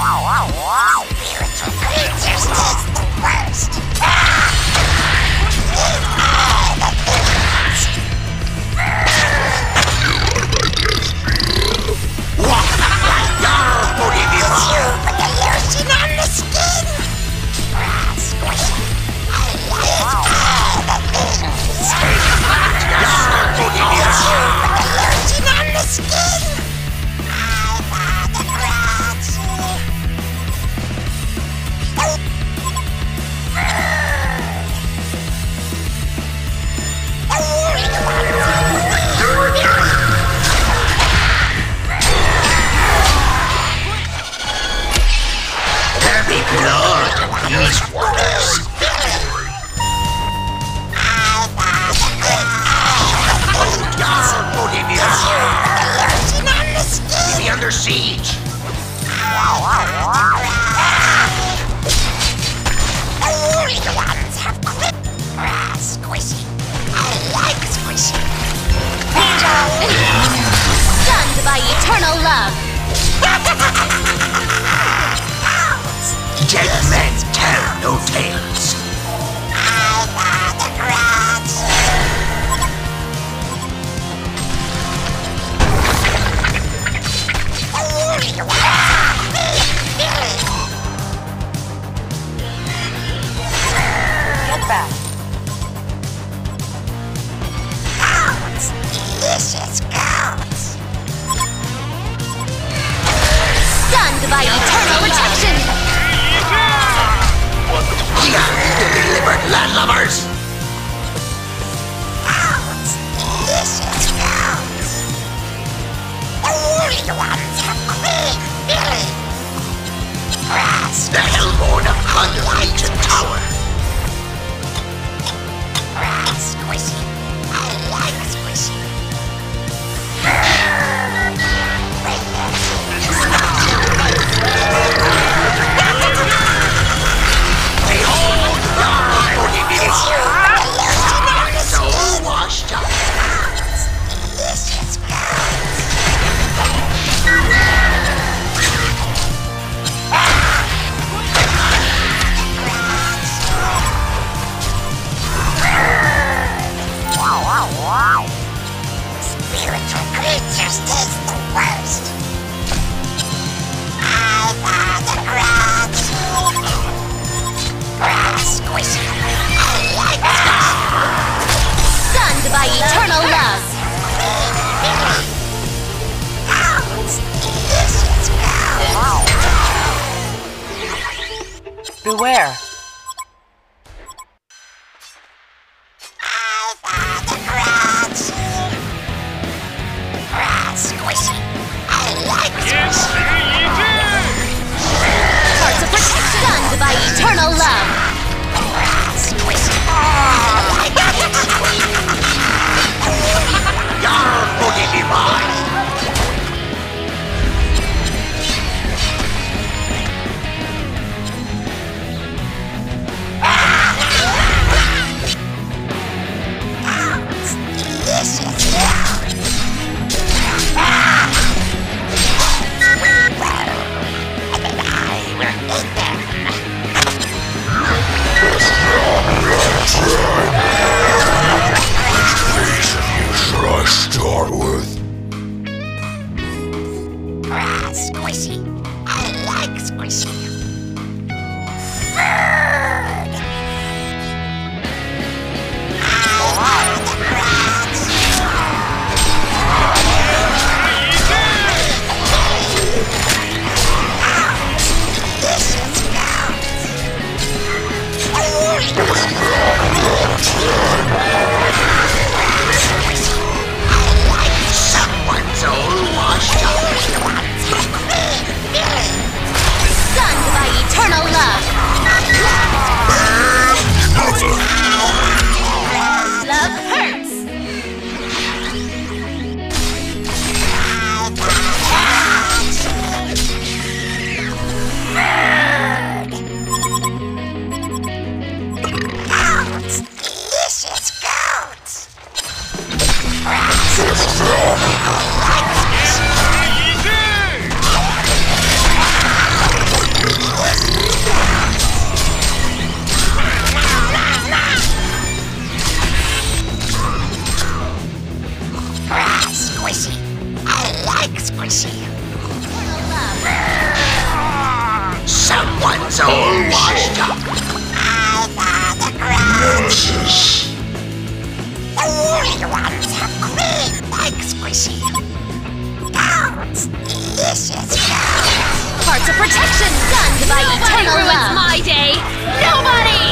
Spiritual creatures taste the worst. Lotion on the skin. Squishy. I like the things. Lotion on the skin. I love the crotch. There be blood in these waters. Be under siege. The woolly ones have clipped. Squishy. I like squishy. Stunned by eternal love. Dead men tell no tales. I love the crotch. The woolly ones. Get back. Goats. Delicious goats. Stunned by eternal protection. Delivered landlubbers. Goats. Delicious goats. The woolly ones have clean Billy. Grass. The hellborn of HoN Legion Tower. Squishy. I like squishy. Behold, so washed up. Delicious goats. Spiritual creatures taste the worst. I love the crotch. Squishy. I like squishy. Stunned by eternal love. Goats. Delicious goats. Beware. I love the crotch. Squishy. I like squishy. Hearts of protection. Stunned by eternal love. Squishy. I like Yar boogie be mine. delicious. Should I start with? Squishy. I like squishy. Someone's all washed up. Stunned Someone's all washed up. Nonsense. The woolly ones have cream like squishy. Goats, delicious goats. Parts of protection stunned by eternal love. My day! Nobody!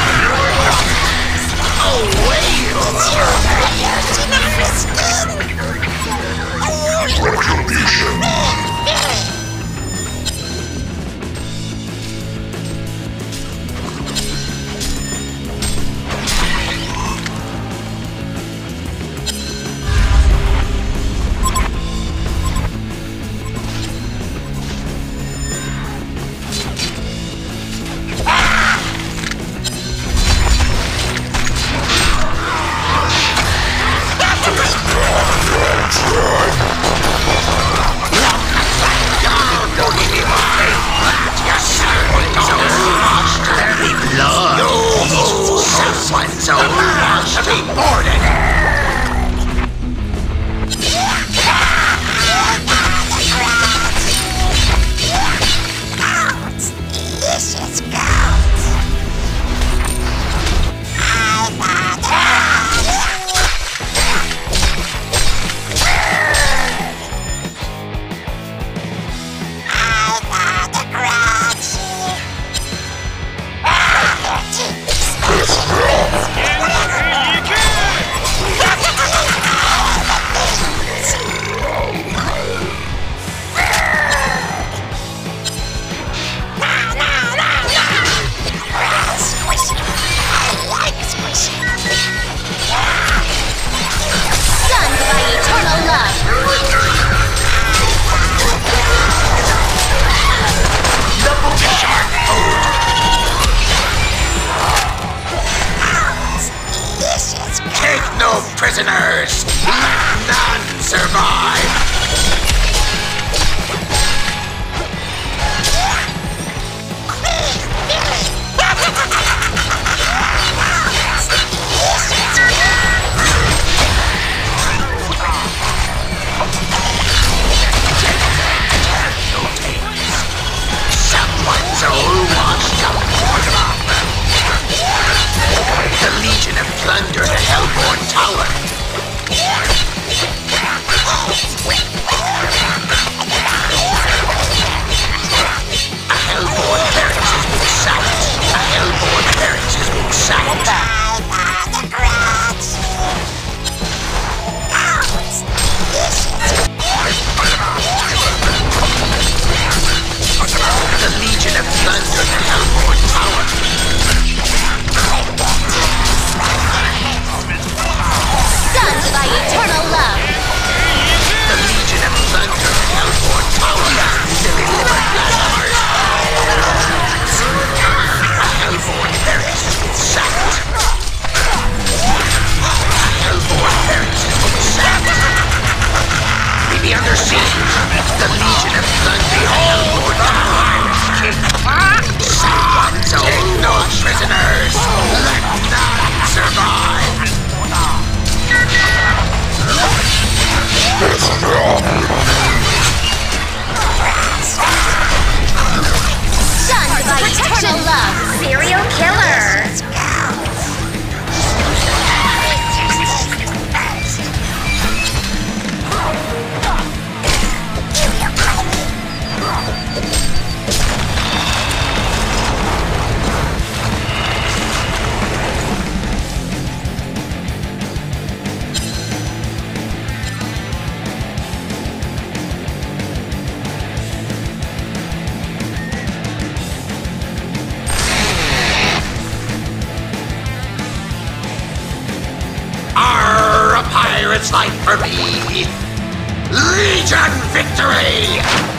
Someone's all washed up. Reported. Goats, delicious goats. Stunned by eternal love. Double shark food. Take no prisoners. Let none survive. Someone's all washed up. The Legion have plundered the Hellborn Tower. A Hellborn barracks has been sacked. A Hellborn barracks has been sacked. The Legion have plundered the Hellborn Tower. Stunned by eternal love. The Legion have plundered the Hellborn Tower. Silly liver blasphemers. A Hellborn barracks has been sacked. A Hellborn barracks has been sacked. We be under siege. The Legion have plundered the Hellborn Tower. Someone's all no prisoners. Let none survive. Stunned by eternal love. Serial killer! Arr, a pirate's life for me. Legion victory!